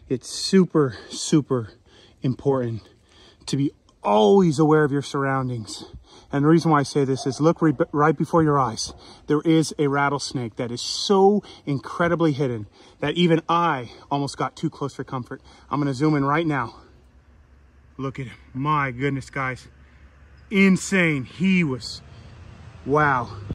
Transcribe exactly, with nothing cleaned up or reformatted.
It's super, super important to be always aware of your surroundings. And the reason why I say this is look re right before your eyes. There is a rattlesnake that is so incredibly hidden that even I almost got too close for comfort. I'm gonna zoom in right now. Look at him. My goodness, guys. Insane. He was, wow.